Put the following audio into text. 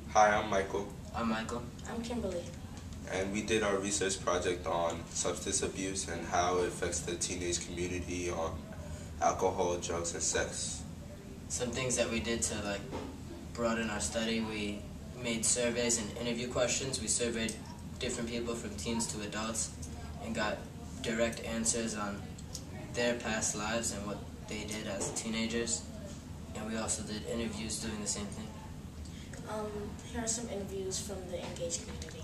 Hi, I'm Michael, I'm Michael. I'm Kimberly. and we did our research project on substance abuse and how it affects the teenage community on alcohol, drugs, and sex. Some things that we did to broaden our study, we made surveys and interview questions. We surveyed different people from teens to adults and got direct answers on their past lives and what they did as teenagers. And we also did interviews doing the same thing. Here are some interviews from the engaged community.